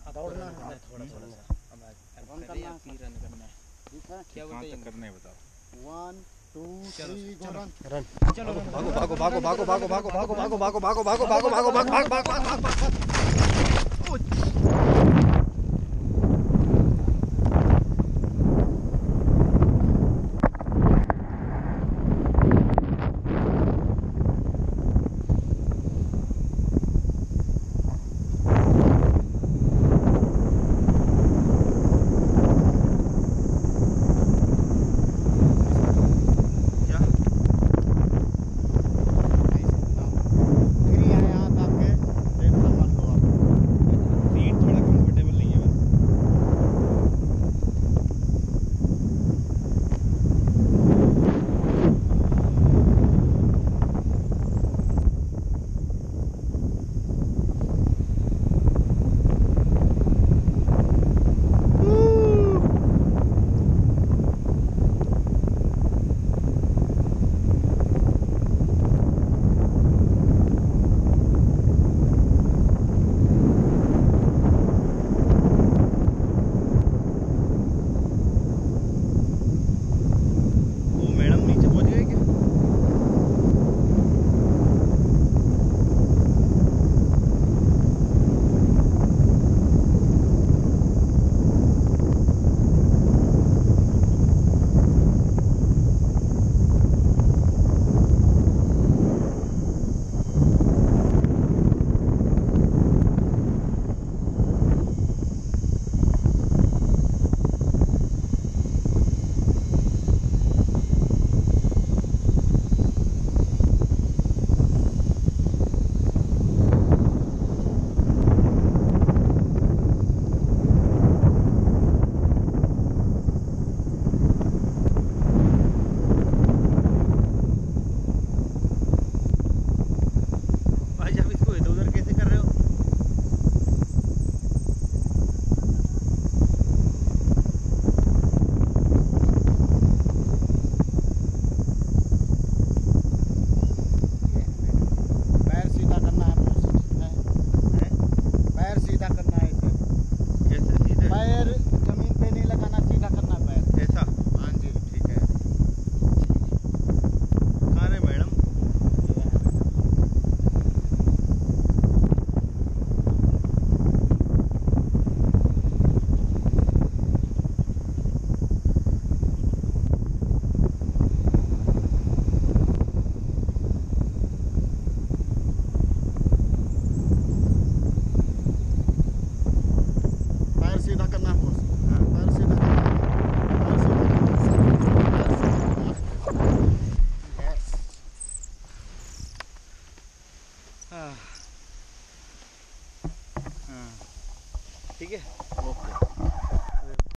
दौड़ना है थोड़ा थोड़ा सा। अब रन करना है, रन करना है। ठीक है, क्या बोलते हैं करना है बताओ। 1 2 3 गो रन। रन चलो भागो भागो भागो भागो भागो भागो भागो भागो भागो भागो भागो भागो भागो भाग भाग भाग भाग भाग। ठीक है, ओके।